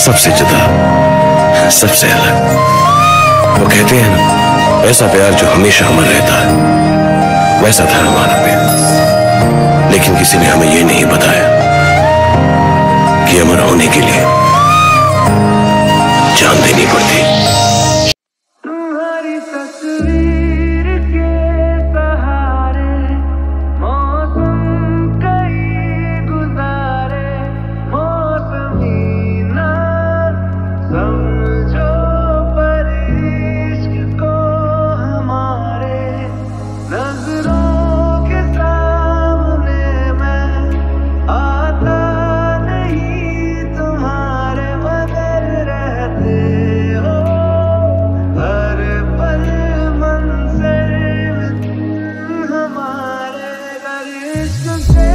सबसे जुदा, सबसे अलग। वो कहते हैं ना, ऐसा प्यार जो हमेशा अमर रहता है, वैसा था हमारा प्यार। लेकिन किसी ने हमें ये नहीं बताया कि अमर होने के लिए जान देनी पड़ती। तुम्हारी तस्वीर के सहारे मौसम कई गुजारे, मौसमी ना समझो पर इश्क को हमारे, नजरों के सामने मैं आता नहीं तुम्हारे, मगर रहते हो हर पल मंजर में तुम हमारे। अगर इश्क से